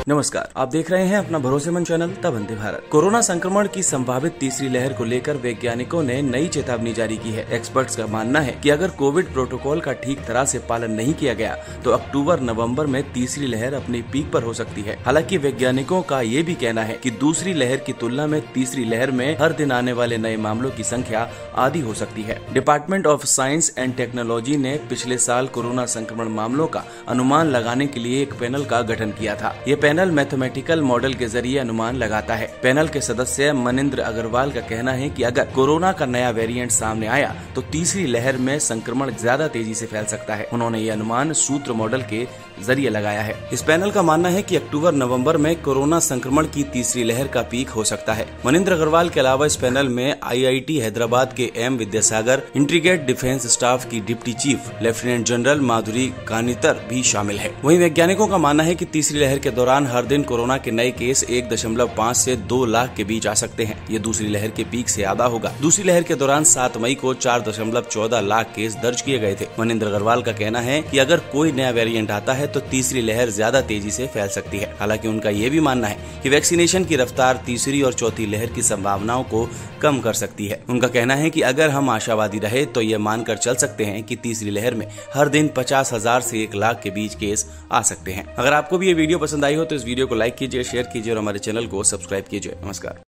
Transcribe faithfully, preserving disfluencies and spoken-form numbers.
नमस्कार, आप देख रहे हैं अपना भरोसेमंद channel the Vande Bharat. Corona संक्रमण की संभावित तीसरी लहर को लेकर वैज्ञानिकों ने नई चेतावनी जारी की है। एक्सपर्ट्स का मानना है कि अगर कोविड प्रोटोकॉल का ठीक तरह से पालन नहीं किया गया तो अक्टूबर नवंबर में तीसरी लहर अपनी पीक पर हो सकती है। हालांकि वैज्ञानिकों का ये भी कहना है कि दूसरी लहर की तुलना में तीसरी लहर में हर दिन आने वाले नए मामलों की संख्या आधी हो सकती है। Department of science and technology ने पिछले साल कोरोना संक्रमण मामलों का अनुमान लगाने के लिए एक पैनल का गठन किया था। ये पैनल मैथमेटिकल मॉडल के जरिए अनुमान लगाता है। पैनल के सदस्य मनिंद्र अग्रवाल का कहना है कि अगर कोरोना का नया वेरिएंट सामने आया तो तीसरी लहर में संक्रमण ज्यादा तेजी से फैल सकता है। उन्होंने ये अनुमान सूत्र मॉडल के जरिए लगाया है। इस पैनल का मानना है कि अक्टूबर नवंबर में कोरोना संक्रमण की तीसरी लहर का पीक हो सकता है। मनिंद्र अग्रवाल के अलावा इस पैनल में आई आई टी हैदराबाद के M Vidyasagar, integrated defence staff की deputy chief lieutenant general Madhuri Kanitkar भी शामिल है। वहीं वैज्ञानिकों का मानना है कि तीसरी लहर के दौरान हर दिन कोरोना के नए केस एक दशमलव पाँच से दो लाख के बीच आ सकते हैं। ये दूसरी लहर के पीक से आधा होगा। दूसरी लहर के दौरान सात मई को चार दशमलव चौदह लाख केस दर्ज किए गए थे। मनिंद्र अग्रवाल का कहना है कि अगर कोई नया वेरिएंट आता है तो तीसरी लहर ज्यादा तेजी से फैल सकती है। हालांकि उनका ये भी मानना है कि वैक्सीनेशन की रफ्तार तीसरी और चौथी लहर की संभावनाओं को कम कर सकती है। उनका कहना है कि अगर हम आशावादी रहे तो ये मानकर चल सकते हैं कि तीसरी लहर में हर दिन पचास हजार से एक लाख के बीच केस आ सकते हैं। अगर आपको भी ये वीडियो पसंद आई हो तो इस वीडियो को लाइक कीजिए, शेयर कीजिए और हमारे चैनल को सब्सक्राइब कीजिए। नमस्कार।